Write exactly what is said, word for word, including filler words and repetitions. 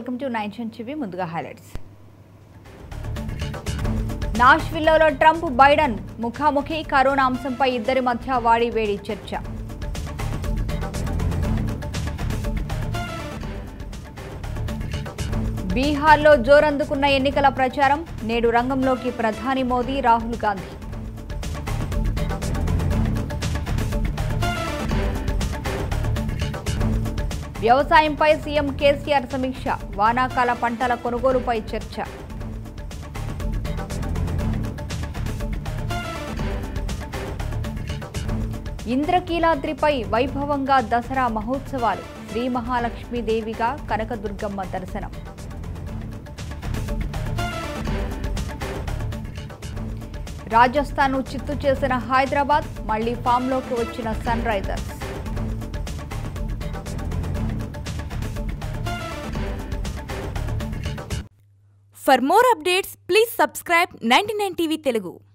Welcome to nine TV. ముందుగా highlights. నాష్విల్లోలో Trump Biden ముఖాముఖి, కరోనా అంశంపై ఇద్దరి మధ్య వాడి వేడి చర్చ. బీహార్లో జోరందుకున్న ఎన్నికల ప్రచారం, నేడు రంగంలోకి ప్రధాని మోదీ, రాహుల్ గాంధీ. వ్యవసాయంపై సీఎం కేసీఆర్ సమీక్ష, వానాకాల పంటల కొనుగోలుపై చర్చ. ఇంద్రకీలాద్రిపై వైభవంగా దసరా మహోత్సవాలు, శ్రీ మహాలక్ష్మీదేవిగా కనకదుర్గమ్మ దర్శనం. రాజస్థాన్ను చిత్తు చేసిన హైదరాబాద్, మళ్లీ ఫామ్లోకి వచ్చిన Sunrisers. For more updates, please subscribe ninety-nine T V Telugu.